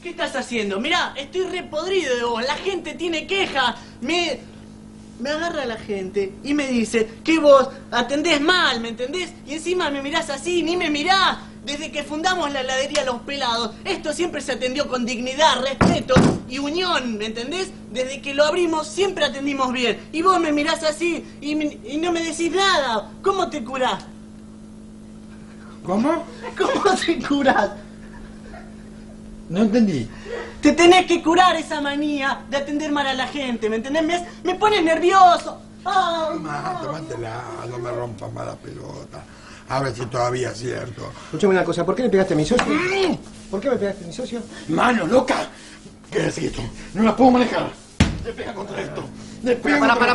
¿Qué estás haciendo? Mirá, estoy repodrido de vos. La gente tiene quejas. Me agarra la gente y me dice que vos atendés mal, ¿me entendés? Y encima me mirás así, ni me mirás. Desde que fundamos la heladería Los Pelados, esto siempre se atendió con dignidad, respeto y unión, ¿me entendés? Desde que lo abrimos siempre atendimos bien. Y vos me mirás así y no me decís nada. ¿Cómo te curás? ¿Cómo? ¿Cómo te curás? No entendí. Te tenés que curar esa manía de atender mal a la gente, ¿me entendés? Me pones nervioso. ¡Ay! Tómatela, no me rompas más la pelota. A ver si todavía es cierto. Escúchame una cosa, ¿por qué le pegaste a mi socio? ¿Por qué me pegaste a mi socio? ¡Mano, loca! ¿Qué es esto? No la puedo manejar. Le pega contra esto. Le pega Para contra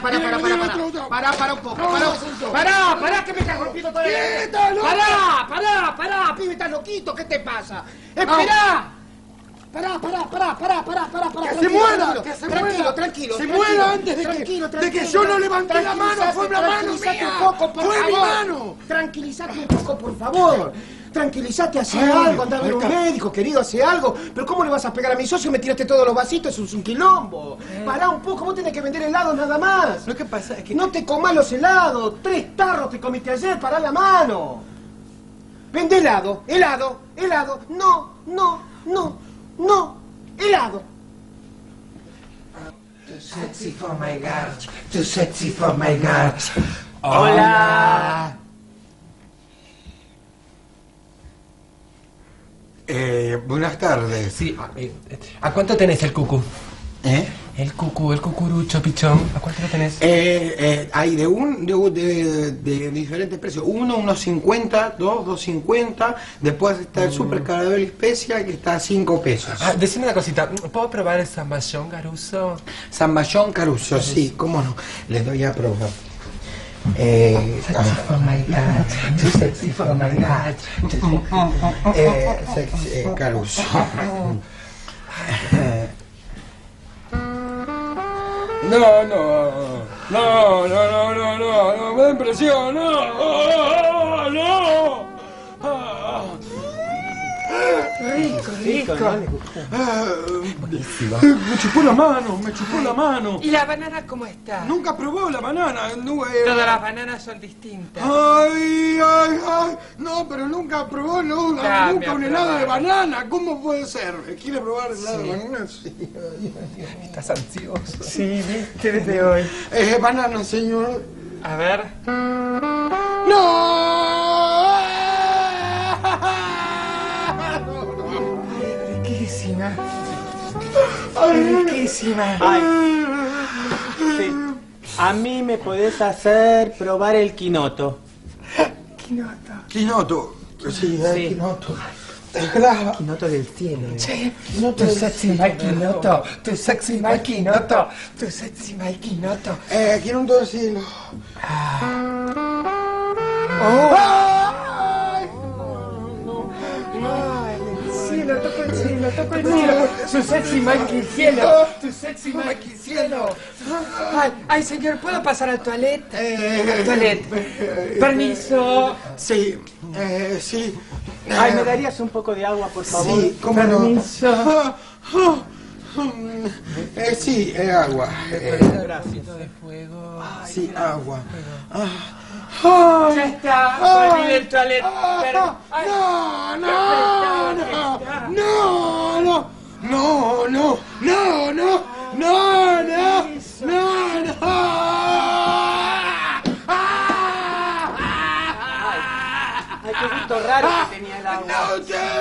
un poco. Pará, que me estás rompiendo todo el... ¡Quieta, loca! Pará, pibe, estás loquito, ¿qué te pasa? ¡Esperá! Pará. ¡Que se muera! Tranquilo. ¡Se muera antes de que yo no levanté la mano! ¡Fue la mano mía! Un poco, por ¡Fue mi favor. mano! Tranquilízate un poco, por favor. Tranquilízate, hace algo, anda a ver un médico, querido, hace algo. Pero ¿cómo le vas a pegar a mi socio? Me tiraste todos los vasitos, eso es un quilombo. Pará un poco, vos tenés que vender helados nada más. Lo que pasa es que... No te comas los helados, 3 tarros te comiste ayer, pará la mano. Vende helado, no, helado. Too sexy for my God, too sexy for my God. Hola. Buenas tardes. Sí, ¿a cuánto tenés el cucú? ¿Eh? El cucurucho, pichón. ¿A cuánto lo tenés? Hay de diferentes precios. 1.50, 2.50. Después está el Super Carabel Especial que está a 5 pesos. Ah, decime una cosita, ¿puedo probar el zamballón, Caruso? Zamballón Caruso, sí, cómo no. Les doy a probar. Sexy for my God, too sexy for my God. Caruso. No, me da impresión, no. Rico. Me chupó la mano. ¿Y la banana cómo está? Nunca probó la banana. Todas las bananas son distintas. Ay. No, pero nunca probó nunca un helado de banana. ¿Cómo puede ser? ¿Quiere probar helado de banana? Sí. ¿Estás ansioso? Sí, viste desde hoy. Banana, señor. A ver. ¡No! Riquísima. Ay. Sí. A mí me podés hacer probar el quinoto. Quinoto. Sí, Sí. quinoto. Quinoto del cielo. Tu sexy my quinoto, tu sexy my quinoto, tu sexy my quinoto. Quinoto del cielo. Cielo, toco el cielo. Tu sexy Mikey cielo. Tu sexy Mikey cielo. Ay, señor, ¿puedo pasar al toilet? Al toilet. Permiso. Sí, sí. Ay, ¿me darías un poco de agua, por favor? Sí, cómo no. Permiso. Sí, agua. Gracias. De fuego. Sí, agua. Ya está. Terminé el toilet. Ay, qué gusto raro que tenía el agua.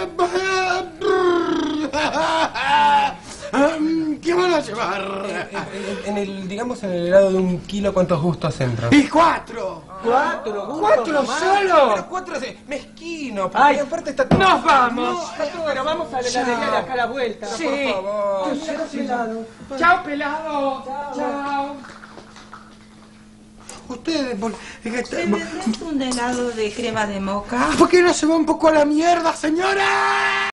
¿Qué van a llevar? En el, digamos, en el helado de 1 kilo, ¿cuántos gustos entran? ¡Y 4! ¿Cuatro solo? Pero 4 es mezquino, porque Ay, aparte está todo... ¡Nos vamos! Pero vamos a la heladería de acá a la vuelta. Sí. Por favor. Chao, pelado. Chao. Ustedes, ¿Me das un helado de crema de moca? ¿por qué no se va un poco a la mierda, señora?